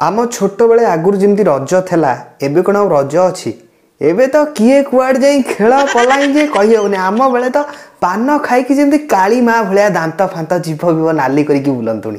आम छोट बेले आगुर जमी रज था एबे कौन रज अच्छी एबे तो किए कुआड़ जाई खेल कलाई जे कही होनी आम बेले तो पान खाई जमी काली माँ भाया दांत फांत जीभ बीभ नाली करके बुलंतुनी।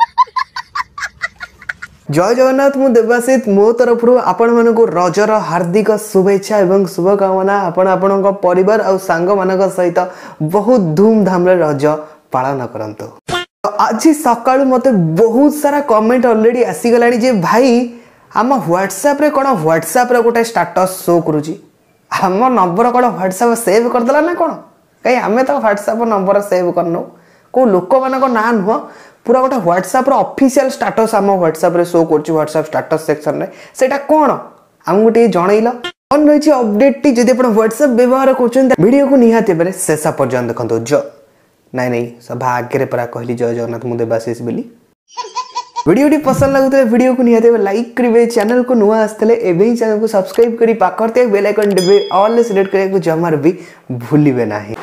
जय जगन्नाथ मु देवाशीष मो तरफ आपण मानक रजर हार्दिक शुभेच्छा एवं शुभकामना आपण परिवार और सांग मानक सहित बहुत धूमधाम रज पालन करंतु। आज सकाळ मते बहुत सारा कमेंट ऑलरेडी आसीगला जे भाई आम व्हाट्सएप रे कौन व्हाट्सएप रे गोटे स्टेटस शो करूची आम नंबर कौन व्हाट्सएप सेव करदेला ना कौन कहीं आम तो व्हाट्सएप नंबर सेव करनो को लोक मान ना नुह पूरा गोटे व्हाट्सएप ऑफिशियल स्टेटस आम व्हाट्सएप रे शो कर व्हाट्सएप स्टेटस सेक्शन रे सेटा कौन आमको टे जनइल कौन रही अपडेट टी जब आप व्हाट्सएप व्यवहार कर वीडियो को निहाती भाव शेष पर्यंत देखो जो नाई नहीं सभा आगे परा कहली जय जगन्नाथ मु देवाशीष बोली वीडियो पसंद लगुता है वीडियो को निहाती लाइक करेंगे चैनल को नुआ आसते एवं चैनल को सब्सक्राइब करी पाखर बेल आइकन देबे ऑल सिलेक्ट करने जमार भी भूलिबे नाही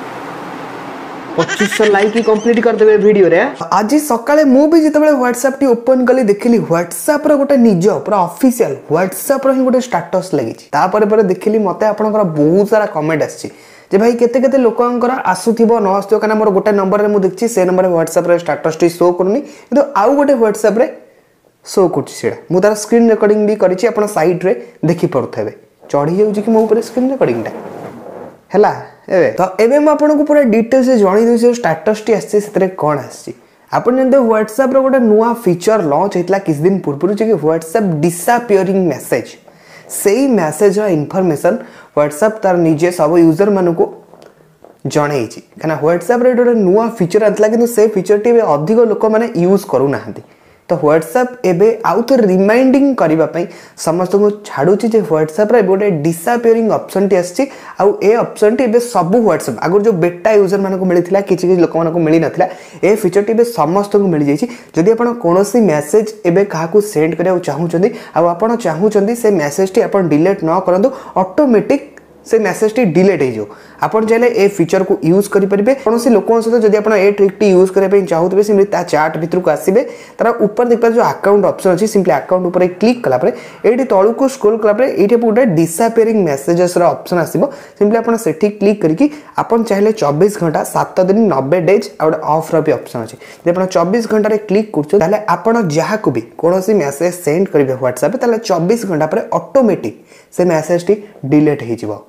2500 लाइक ही कंप्लीट कर देबे वीडियो रे। आज सकाळे मु भी जेतबे व्हाट्सएप टी ओपन कली देखली व्हाट्सएप रो गोटे निज पूरा ऑफिशियल व्हाट्सएप रो ही गोटे स्टेटस लागि तापर पर देखली मते आपनकर बहुत सारा कमेंट आछि जे भाई केते केते लोकंकर आसुथिबो न आसुथिबो काना मोर गोटे नंबर रे मु देखछि से नंबर व्हाट्सएप रे स्टेटस टी शो करनी किंतु आउ गोटे व्हाट्सएप रे शो करछि सेडा मु तार स्क्रीन रिकॉर्डिंग भी करिछि आपण साइड रे देखि पड़थबे चढ़ी जाउछि कि मो ऊपर स्क्रीन रिकॉर्डिंग टा हैला एबे तो एबे म आपन को पूरा डिटेल से जणी दोछि स्टेटस टी आछि सेतरे कोन आछि आपण जंदे व्हाट्सएप रो गोटे नुवा फीचर लॉन्च हेतला किछ दिन पूर्व जे कि व्हाट्सएप डिसअपियरिंग मैसेज सेही मैसेज रो इन्फॉर्मेशन व्हाट्सएप तार निजे सब यूजर मानु को जणै छि कना व्हाट्सएप रे गोटे नुवा फीचर आतला किंतु से फीचर टी अधिक लोक माने यूज करू नाहंती तो व्हाट्सएप एबे आउ तो रिमाइंडिंग करबा पई समस्त को छाडुची जे व्हाट्सएप रे गोटे डिसअपियरिंग ऑप्शन टी आछि आउ ए ऑप्शन टी एबे सब व्हाट्सएप आगर जो बेटा यूजर माने को मिलिथिला किछि किछि लोक माने को मिली नथिला ए फीचर टी एबे समस्त को मिल जाईछि जदि आपण कोनोसी मेसेज एबे काहा को सेंड करिया चाहूचंदी आ आपण चाहूचंदी से मेसेज टी आपण डिलीट न करंदो ऑटोमेटिक से मेसेज टी डिलीट हो आपन चाहे ए फीचर को यूज करि परिबे कोनोसी लोकन सहित जदि आपण ए ट्रिक टी यूज करे पे चाहूतबे सिंपली ता चैट भीतर को आसीबे तार ऊपर देखबा जो अकाउंट ऑप्शन अछि सिंपली अकाउंट ऊपर क्लिक कला परे एठी तळु को स्क्रॉल कला परे एठी पुडा डिसअपियरिंग मेसेजेस रो ऑप्शन आसीबो सिंपली आपण सेठी क्लिक करिकि आपण चाहिले 24 घंटा 7 दिन 90 डेज आउट ऑफ रो भी ऑप्शन अछि जे आपण 24 घंटा रे क्लिक करछो ताले आपण जहा को भी कोनोसी मेसेज सेंड करिवे व्हाट्सएप ताले 24 घंटा परे ऑटोमेटिक से मेसेज टी डिलीट हे जिवो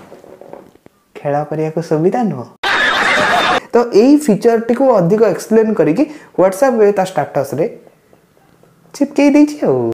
खेला करिया को सुविधा न तो यही फीचर टी को अधिक एक्सप्लेन करी व्हाट्सएप वे ता स्टेटस रे चिपके दी छी।